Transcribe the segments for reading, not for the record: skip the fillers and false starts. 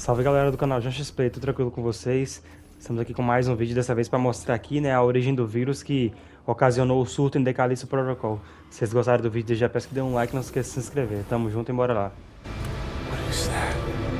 Salve galera do canal John XP, tudo tranquilo com vocês? Estamos aqui com mais um vídeo, dessa vez para mostrar aqui, né, a origem do vírus que ocasionou o surto em The Callisto Protocol. Se vocês gostaram do vídeo, já peço que dê um like e não se esqueça de se inscrever. Tamo junto e bora lá. What is that?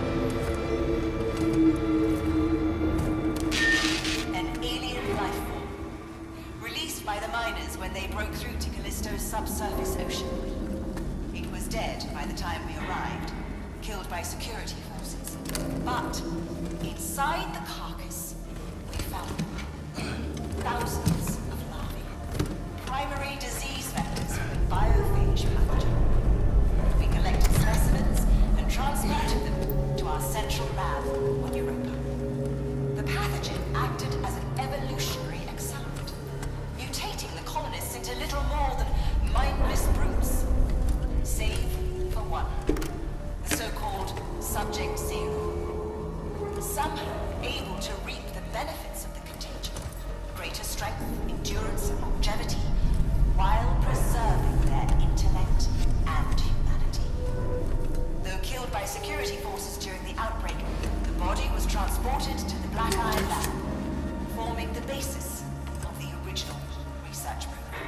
An alien life form, released by the miners when they broke through to Callisto's subsurface ocean. It was dead by the time we arrived, killed by security forces. But inside the carcass, we found thousands of larvae, primary disease vectors of biophage pathogen. We collected specimens and transported them to our central lab on Europa. The pathogen acted as an evolutionary accelerant, mutating the colonists into little more than mindless brutes. Save for one, the so-called Subject Zero. Somehow able to reap the benefits of the contagion. Greater strength, endurance, and longevity, while preserving their intellect and humanity. Though killed by security forces during the outbreak, the body was transported to the Black Iron Lab, forming the basis of the original research program.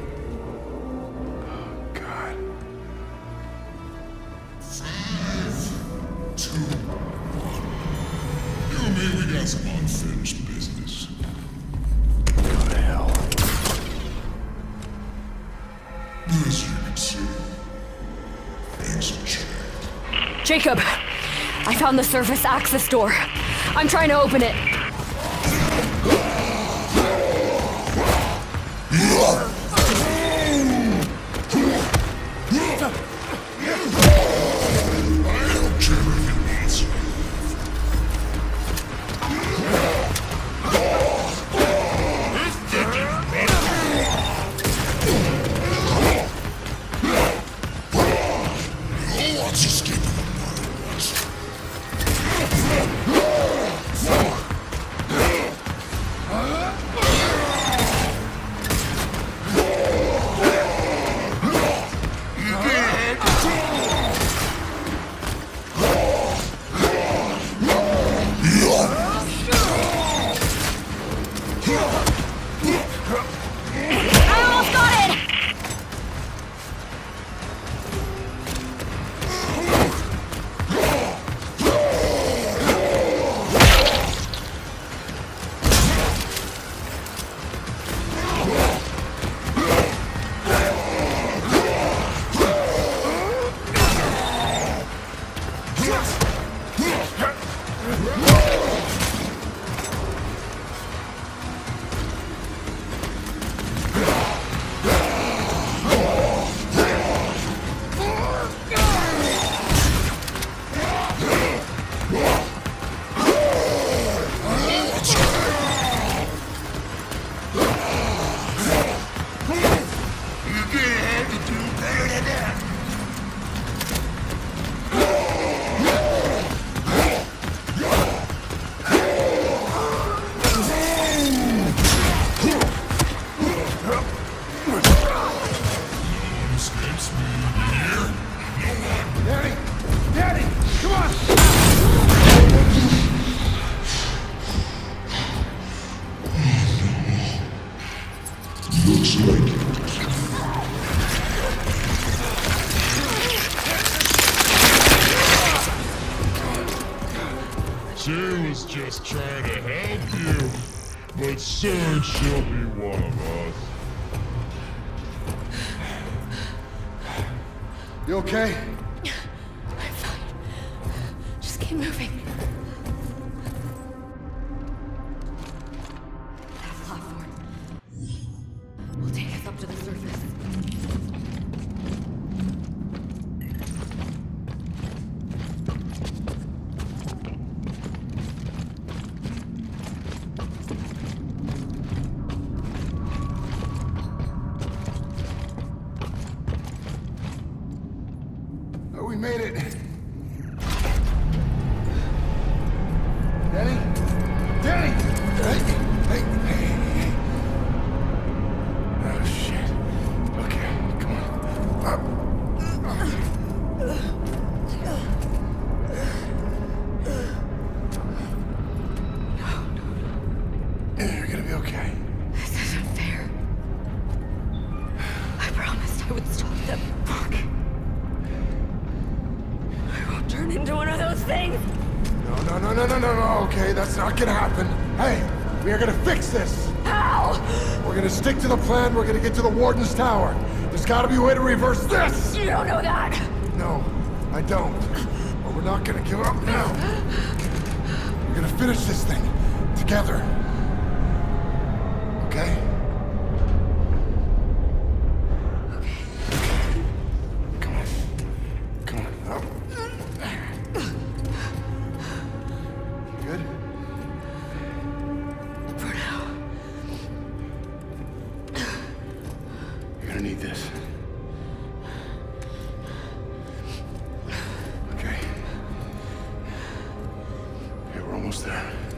Oh, God. 5, 2, 1. You and me, we got some unfinished business. Go to hell. As you can see, things have changed. Jacob, I found the surface access door. I'm trying to open it. I don't care if it wants you. No one's escaping the murder once. I almost got it! Looks like it. She was just trying to help you, but soon she'll be one of us. You okay? I'm fine. Just keep moving. That platform will take us up to the surface. We made it. please. No, okay, that's not gonna happen. Hey, we are gonna fix this. How? We're gonna stick to the plan, we're gonna get to the Warden's Tower. There's gotta be a way to reverse this! You don't know that. No, I don't. But we're not gonna give up now. We're gonna finish this thing. Together. Okay? Come on. Come on. Up. You good? For now. You're gonna need this. Okay. Okay, we're almost there.